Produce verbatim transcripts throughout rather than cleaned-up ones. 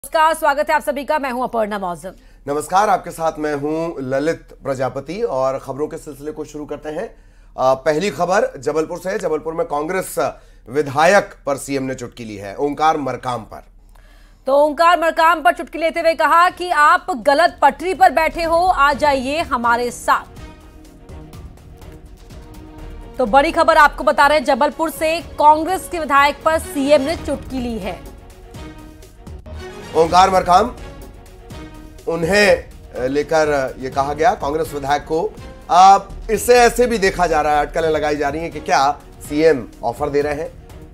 नमस्कार, स्वागत है आप सभी का। मैं हूं अपर्णा मौजम। नमस्कार, आपके साथ मैं हूं ललित प्रजापति और खबरों के सिलसिले को शुरू करते हैं। आ, पहली खबर जबलपुर से है। जबलपुर में कांग्रेस विधायक पर सीएम ने चुटकी ली है, ओंकार मरकाम पर। तो ओंकार मरकाम पर चुटकी लेते हुए कहा कि आप गलत पटरी पर बैठे हो, आ जाइए हमारे साथ। तो बड़ी खबर आपको बता रहे हैं, जबलपुर से कांग्रेस के विधायक पर सीएम ने चुटकी ली है। ओंकार मरकाम, उन्हें लेकर यह कहा गया कांग्रेस विधायक को। अब इसे ऐसे भी देखा जा रहा है, अटकलें लगाई जा रही हैं कि क्या सीएम ऑफर दे रहे हैं।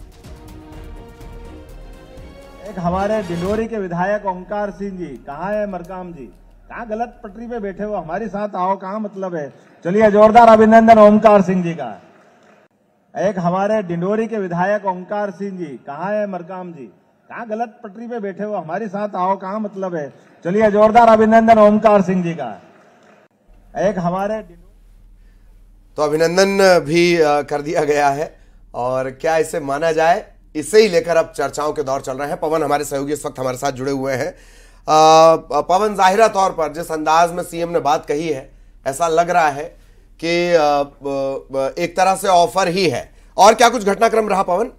एक हमारे डिंडोरी के विधायक ओंकार सिंह जी, कहाँ है मरकाम जी? कहाँ गलत पटरी पे बैठे हो, हमारे साथ आओ, कहाँ मतलब है? चलिए जोरदार अभिनंदन ओंकार सिंह जी का। एक हमारे डिंडोरी के विधायक ओंकार सिंह जी, कहाँ है मरकाम जी? कहाँ गलत पटरी पे बैठे हो, हमारे साथ आओ, कहाँ मतलब है? चलिए जोरदार अभिनंदन ओंकार सिंह जी का। एक हमारे तो अभिनंदन भी कर दिया गया है। और क्या इसे माना जाए, इसे ही लेकर अब चर्चाओं के दौर चल रहे हैं। पवन हमारे सहयोगी इस वक्त हमारे साथ जुड़े हुए हैं। पवन, जाहिरा तौर पर जिस अंदाज में सीएम ने बात कही है, ऐसा लग रहा है कि एक तरह से ऑफर ही है। और क्या कुछ घटनाक्रम रहा पवन?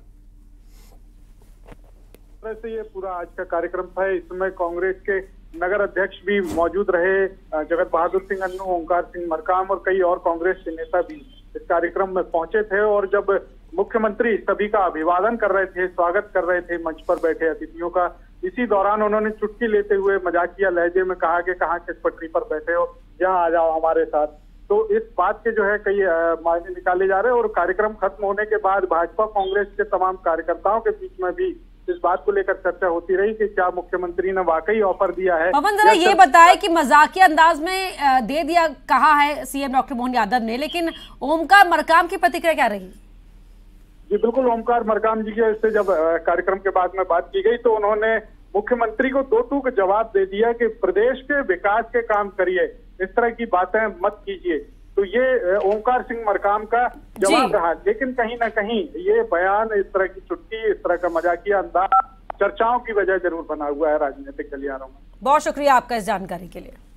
से ये पूरा आज का कार्यक्रम था। इसमें कांग्रेस के नगर अध्यक्ष भी मौजूद रहे, जगत बहादुर सिंह अन्नू, ओंकार सिंह मरकाम और कई और कांग्रेस के नेता भी इस कार्यक्रम में पहुंचे थे। और जब मुख्यमंत्री सभी का अभिवादन कर रहे थे, स्वागत कर रहे थे मंच पर बैठे अतिथियों का, इसी दौरान उन्होंने चुटकी लेते हुए मजाकिया लहजे में कहा कि कहाँ किस पटरी पर बैठे हो, यहाँ आ जाओ हमारे साथ। तो इस बात के जो है कई मायने निकाले जा रहे हैं। और कार्यक्रम खत्म होने के बाद भाजपा कांग्रेस के तमाम कार्यकर्ताओं के बीच में भी इस बात को लेकर चर्चा होती रही कि क्या मुख्यमंत्री ने वाकई ऑफर दिया है। पवन, जरा ये बताएं कि मजाकिया अंदाज में दे दिया कहा है सीएम डॉक्टर मोहन यादव ने, लेकिन ओंकार मरकाम की प्रतिक्रिया क्या रही? जी बिल्कुल, ओंकार मरकाम जी के से जब कार्यक्रम के बाद में बात की गई तो उन्होंने मुख्यमंत्री को दो टूक जवाब दे दिया कि प्रदेश के विकास के काम करिए, इस तरह की बातें मत कीजिए। तो ये ओंकार सिंह मरकाम का जवाब रहा। लेकिन कहीं ना कहीं ये बयान, इस तरह की चुटकी, इस तरह का मजाकिया अंदाज चर्चाओं की वजह जरूर बना हुआ है राजनीतिक गलियारों में। बहुत शुक्रिया आपका इस जानकारी के लिए।